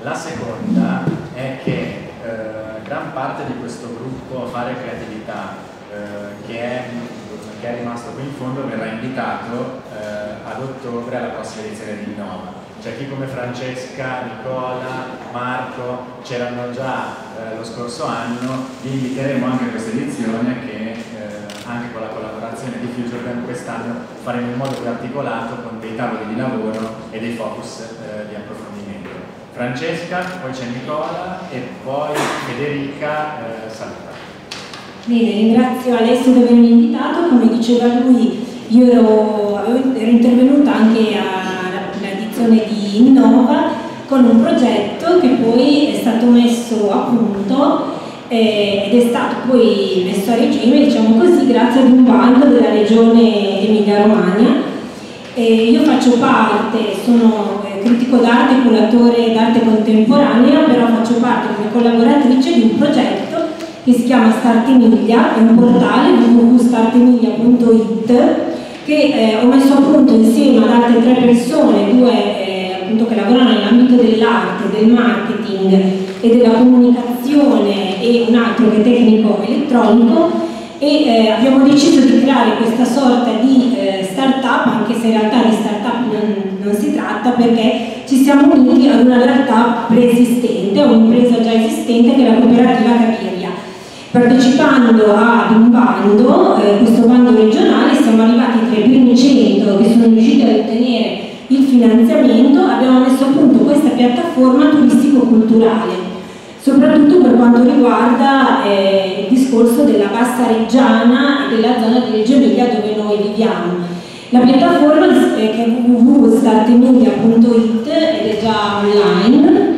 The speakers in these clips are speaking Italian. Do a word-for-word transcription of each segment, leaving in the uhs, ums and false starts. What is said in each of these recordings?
La seconda è che eh, gran parte di questo gruppo Fare Creatività eh, che, è, che è rimasto qui in fondo verrà invitato eh, ad ottobre alla prossima edizione di Innova. Cioè chi come Francesca, Nicola, Marco c'erano già eh, lo scorso anno, vi inviteremo anche a questa edizione che eh, anche con la collaborazione di FutureBand quest'anno faremo in modo più articolato con dei tavoli di lavoro e dei focus eh, di approfondimento. Francesca, poi c'è Nicola e poi Federica eh, saluta. Bene, ringrazio Alessio di avermi invitato. Come diceva lui, io ero, ero intervenuta anche all'edizione di Innova con un progetto che poi è stato messo a punto eh, ed è stato poi messo a regime, diciamo così, grazie ad un bando della regione Emilia-Romagna. Eh, io faccio parte, sono eh, critico d'arte e curatore d'arte contemporanea, però faccio parte come collaboratrice di un progetto che si chiama Start Emilia, è un portale w w w punto start emilia punto it che eh, ho messo a punto insieme ad altre tre persone, due eh, appunto che lavorano nell'ambito dell'arte, del marketing e della comunicazione e un altro che è tecnico elettronico, e eh, abbiamo deciso di creare questa sorta di eh, start-up, anche se in realtà di start-up non, non si tratta, perché ci siamo uniti ad una realtà preesistente, a un'impresa già esistente che è la cooperativa Capiria. Partecipando ad un bando, eh, questo bando regionale, siamo arrivati tra i primi cento che sono riusciti a ottenere il finanziamento. Abbiamo messo a punto questa piattaforma turistico-culturale, soprattutto per quanto riguarda eh, il discorso della Bassa Reggiana e della zona di Reggio Emilia dove noi viviamo. La piattaforma eh, che è w w w punto start emilia punto it ed è già online,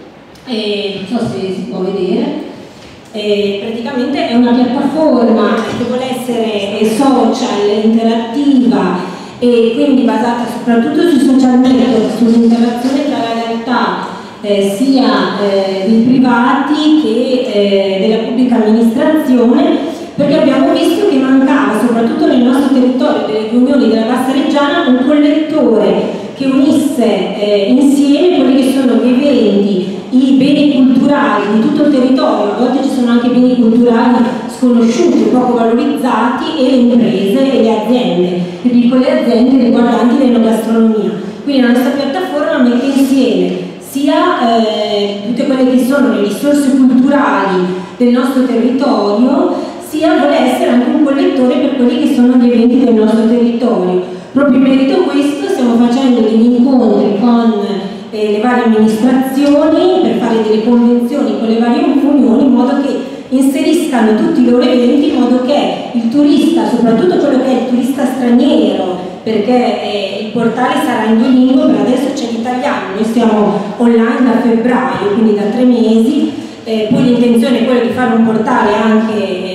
e non so se si può vedere. E praticamente è una piattaforma che vuole essere social, interattiva e quindi basata soprattutto sui social network, sull'interazione tra la realtà eh, sia eh, dei privati che eh, della pubblica amministrazione, perché abbiamo visto che mancava soprattutto nel nostro territorio delle riunioni della Bassa Reggiana un collettore che unisse eh, insieme quelli che sono gli eventi, i beni culturali di tutto il territorio. A volte ci sono anche beni culturali sconosciuti, poco valorizzati, e le imprese e le aziende, le piccole aziende riguardanti l'enogastronomia. Quindi la nostra piattaforma mette insieme sia eh, tutte quelle che sono le risorse culturali del nostro territorio, sia vuole essere anche un collettore per quelli che sono gli eventi del nostro territorio. Proprio in merito a questo stiamo facendo degli incontri con eh, le varie amministrazioni per fare delle convenzioni con le varie unioni, in modo che inseriscano tutti i loro eventi, in modo che il turista, soprattutto quello che è il turista straniero, perché eh, il portale sarà in due lingue, per adesso c'è l'italiano, noi siamo online da febbraio, quindi da tre mesi, eh, poi l'intenzione è quella di fare un portale anche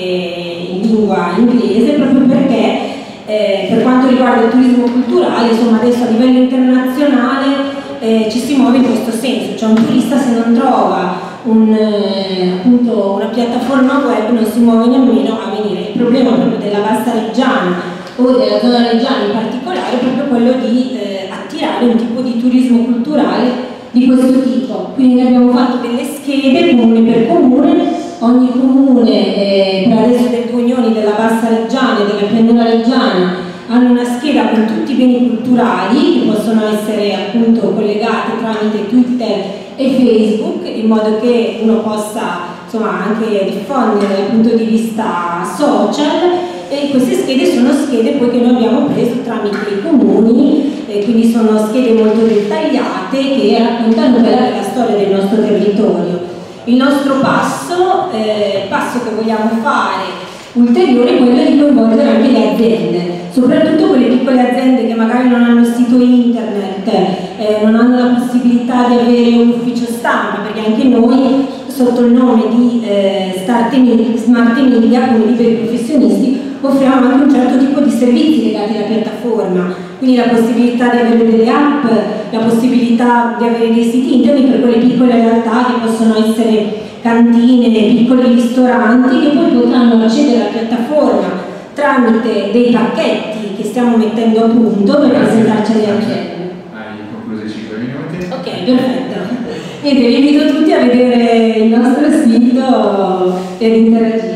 eh, in lingua inglese, proprio perché Eh, per quanto riguarda il turismo culturale, insomma adesso a livello internazionale eh, ci si muove in questo senso, cioè un turista se non trova un, eh, appunto una piattaforma web non si muove nemmeno a venire. Il problema proprio della Bassa Reggiana o della zona reggiana in particolare è proprio quello di eh, attirare un tipo di turismo culturale di questo tipo. Quindi abbiamo fatto delle schede comune per comune. Ogni comune, eh, per adesso le due unioni della Bassa Reggiana e della Pianura Reggiana, hanno una scheda con tutti i beni culturali che possono essere appunto collegati tramite Twitter e Facebook, in modo che uno possa insomma anche diffondere dal punto di vista social. E queste schede sono schede poi che noi abbiamo preso tramite i comuni, e quindi sono schede molto dettagliate che raccontano quella che è la storia del nostro territorio. Il nostro passo, eh, passo che vogliamo fare ulteriore, è quello di coinvolgere anche le aziende, soprattutto quelle piccole aziende che magari non hanno il sito internet, eh, non hanno la possibilità di avere un ufficio stampa, perché anche noi sotto il nome di eh, Start Emilia, Smart Emilia, come liberi professionisti, offriamo anche un certo tipo di servizi legati alla piattaforma, quindi la possibilità di avere delle app, la possibilità di avere dei siti internet per quelle piccole realtà che possono essere cantine, piccoli ristoranti, che poi potranno accedere alla piattaforma tramite dei pacchetti che stiamo mettendo a punto per presentarci alle aziende. Hai concluso i cinque minuti. Ok, perfetto. Niente, vi invito tutti a vedere il nostro sito e ad interagire.